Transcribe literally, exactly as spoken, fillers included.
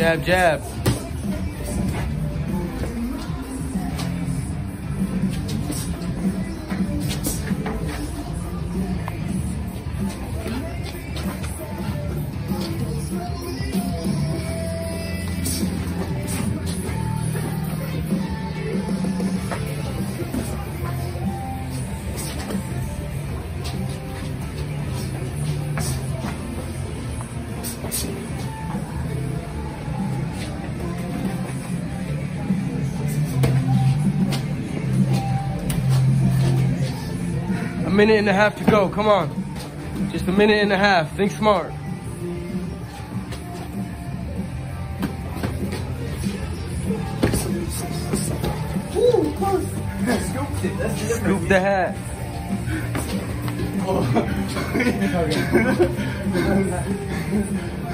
Jab, jab. A minute and a half to go, come on. Just a minute and a half, think smart. Ooh, close. Scooped it, that's the difference. Scoop the hat. Oh.